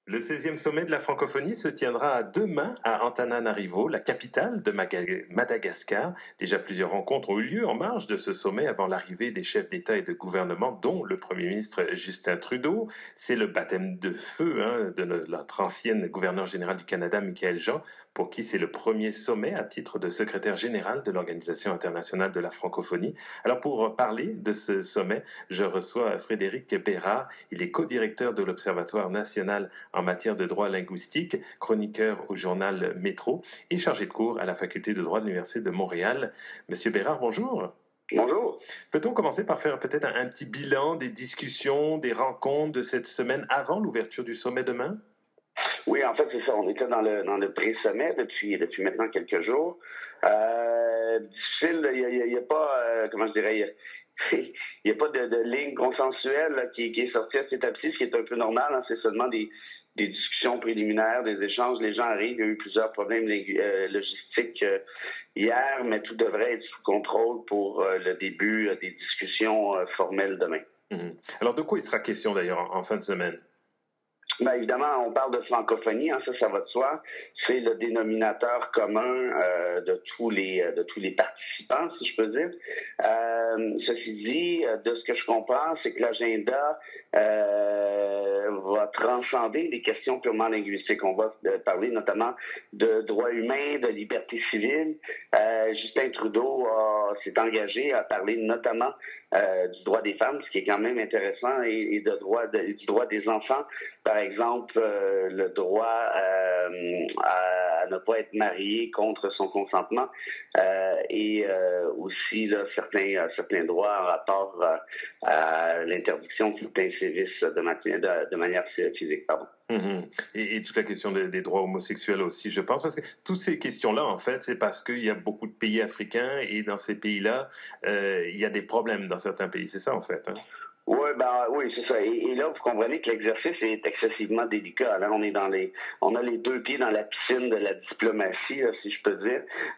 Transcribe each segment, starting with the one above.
Le 16e sommet de la francophonie se tiendra demain à Antananarivo, la capitale de Madagascar. Déjà plusieurs rencontres ont eu lieu en marge de ce sommet avant l'arrivée des chefs d'État et de gouvernement, dont le Premier ministre Justin Trudeau. C'est le baptême de feu de notre ancienne gouverneure générale du Canada, Michaëlle Jean, pour qui c'est le premier sommet à titre de secrétaire général de l'Organisation internationale de la francophonie. Alors pour parler de ce sommet, je reçois Frédéric Bérard. Il est co-directeur de l'Observatoire national en matière de droit linguistique, chroniqueur au journal Métro et chargé de cours à la faculté de droit de l'Université de Montréal. Monsieur Bérard, bonjour. Bonjour. Peut-on commencer par faire peut-être un petit bilan des discussions, des rencontres de cette semaine avant l'ouverture du sommet demain? Oui, en fait, c'est ça. On était dans le pré-sommet depuis maintenant quelques jours. Difficile, il y a pas, comment je dirais, il n'y a pas de ligne consensuelle là, qui est sortie à cette étape-ci, ce qui est un peu normal. Hein, c'est seulement des discussions préliminaires, des échanges. Les gens arrivent. Il y a eu plusieurs problèmes logistiques hier, mais tout devrait être sous contrôle pour le début des discussions formelles demain. Alors, de quoi il sera question d'ailleurs en fin de semaine? Ben, évidemment, on parle de francophonie, hein, ça va de soi. C'est le dénominateur commun de tous les participants, si je peux dire. Ceci dit, de ce que je comprends, c'est que l'agenda va transcender des questions purement linguistiques. On va parler notamment de droits humains, de liberté civile. Justin Trudeau s'est engagé à parler notamment du droit des femmes, ce qui est quand même intéressant, et du droit des enfants. Par exemple, le droit à ne pas être marié contre son consentement et aussi là, certains droits en rapport à l'interdiction de certains services de manière physique. Pardon. Et toute la question des droits homosexuels aussi, je pense, parce que toutes ces questions-là, en fait, c'est parce qu'il y a beaucoup de pays africains et dans ces pays-là, il y a des problèmes dans certains pays. C'est ça, en fait. Hein? Oui, c'est ça. Et là, vous comprenez que l'exercice est excessivement délicat. Là, on a les deux pieds dans la piscine de la diplomatie, là, si je peux dire.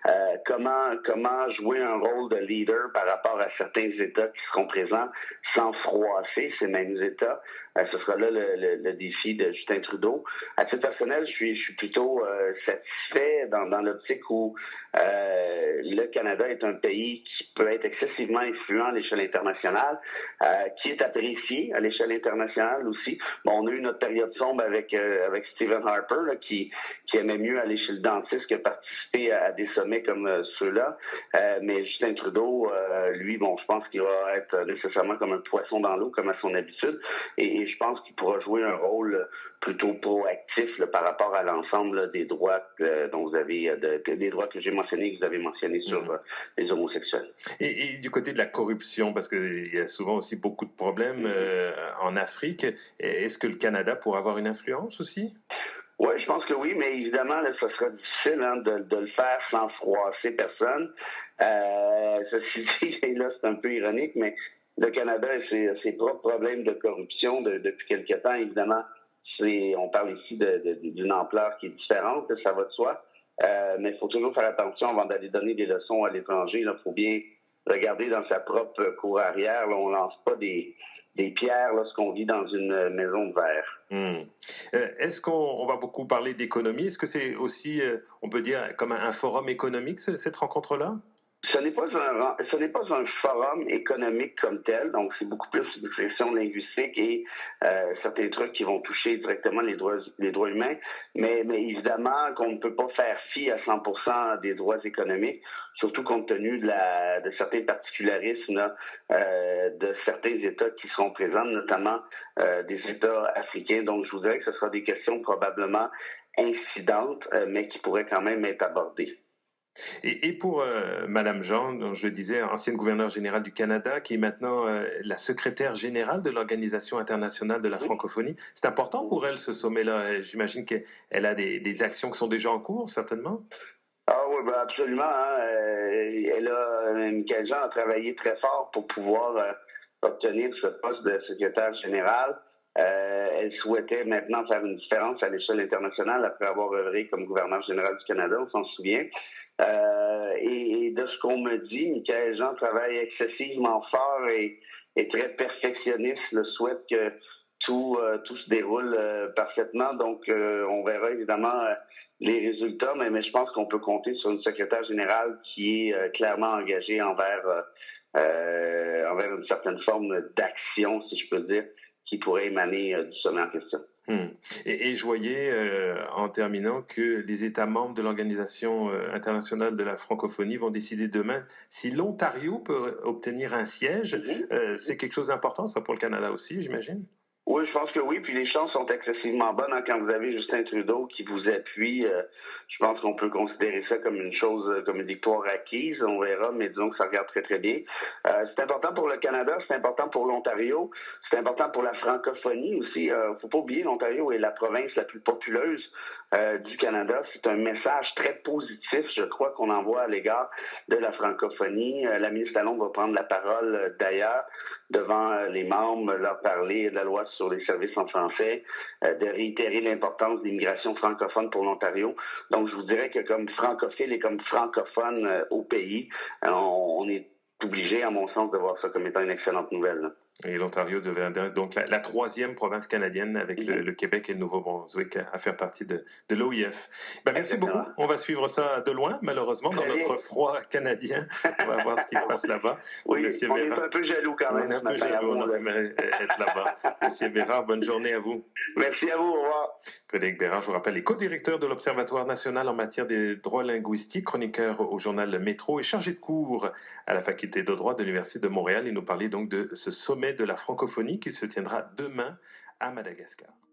Comment jouer un rôle de leader par rapport à certains États qui seront présents sans froisser ces mêmes États. Ce sera là le défi de Justin Trudeau. À titre personnel, je suis plutôt satisfait dans l'optique où le Canada est un pays qui peut être excessivement influent à l'échelle internationale, qui est apprécié à l'échelle internationale aussi. Bon, on a eu notre période sombre avec Stephen Harper là, qui aimait mieux aller chez le dentiste que participer à des sommets comme ceux-là. Mais Justin Trudeau, lui, bon, je pense qu'il va être nécessairement comme un poisson dans l'eau, comme à son habitude. Et je pense qu'il pourra jouer un rôle plutôt proactif là, par rapport à l'ensemble des droits dont vous avez, des droits que j'ai mentionnés, que vous avez mentionnés sur les homosexuels. Et du côté de la corruption, parce qu'il y a souvent aussi beaucoup de problèmes en Afrique, est-ce que le Canada pourrait avoir une influence aussi? Oui, je pense que oui, mais évidemment, là, ça sera difficile de le faire sans froisser personne. Ceci dit, et là, c'est un peu ironique, mais le Canada a ses propres problèmes de corruption depuis quelque temps. Évidemment, on parle ici d'une ampleur qui est différente, ça va de soi. Mais il faut toujours faire attention avant d'aller donner des leçons à l'étranger. Il faut bien regarder dans sa propre cour arrière. Là, on lance pas des pierres lorsqu'on vit dans une maison de verre. Est-ce qu'on va beaucoup parler d'économie? Est-ce que c'est aussi, on peut dire, comme un forum économique, cette rencontre-là? Ce n'est pas un forum économique comme tel, donc c'est beaucoup plus une question linguistique et certains trucs qui vont toucher directement les droits humains, mais évidemment qu'on ne peut pas faire fi à 100% des droits économiques, surtout compte tenu de certains particularismes de certains États qui seront présents, notamment des États africains. Donc je vous dirais que ce sera des questions probablement incidentes, mais qui pourraient quand même être abordées. Et pour Madame Jean, dont je disais, ancienne gouverneure générale du Canada, qui est maintenant la secrétaire générale de l'Organisation internationale de la francophonie, c'est important pour elle ce sommet-là. J'imagine qu'elle a des actions qui sont déjà en cours, certainement. Ah oui, ben absolument. Hein. Michaëlle Jean a travaillé très fort pour pouvoir obtenir ce poste de secrétaire générale. Elle souhaitait maintenant faire une différence à l'échelle internationale après avoir œuvré comme gouverneur général du Canada, on s'en souvient. Et de ce qu'on me dit, Michaëlle Jean travaille excessivement fort et est très perfectionniste, souhaite que tout se déroule parfaitement. Donc, on verra évidemment les résultats, mais je pense qu'on peut compter sur une secrétaire générale qui est clairement engagée envers une certaine forme d'action, si je peux dire, qui pourrait émaner du sommet en question. Et je voyais, en terminant, que les États membres de l'Organisation internationale de la francophonie vont décider demain si l'Ontario peut obtenir un siège. C'est quelque chose d'important, ça, pour le Canada aussi, j'imagine? Oui, je pense que oui. Puis les chances sont excessivement bonnes quand vous avez Justin Trudeau qui vous appuie. Je pense qu'on peut considérer ça comme une chose, comme une victoire acquise. On verra, mais disons que ça regarde très, très bien. C'est important pour le Canada, c'est important pour l'Ontario, c'est important pour la francophonie aussi. Faut pas oublier, l'Ontario est la province la plus populeuse du Canada. C'est un message très positif, je crois, qu'on envoie à l'égard de la francophonie. La ministre Lalonde va prendre la parole d'ailleurs devant les membres, leur parler de la loi sur les services en français, de réitérer l'importance de l'immigration francophone pour l'Ontario. Donc, je vous dirais que comme francophile et comme francophone au pays, on est obligé, à mon sens, de voir ça comme étant une excellente nouvelle. Là. Et l'Ontario devient donc la troisième province canadienne avec le Québec et le Nouveau-Brunswick à faire partie de l'OIF. Merci beaucoup. On va suivre ça de loin, malheureusement, dans notre froid canadien. On va voir ce qui se passe là-bas. Oui, Monsieur on est un peu jaloux quand même. On est un peu jaloux, on aurait aimé être là-bas. Monsieur Bérard, bonne journée à vous. Merci à vous, au revoir. Frédéric Bérard, je vous rappelle, est co-directeur de l'Observatoire national en matière des droits linguistiques, chroniqueur au journal Métro et chargé de cours à la Faculté de droit de l'Université de Montréal. Il nous parlait donc de ce sommet de la francophonie qui se tiendra demain à Madagascar.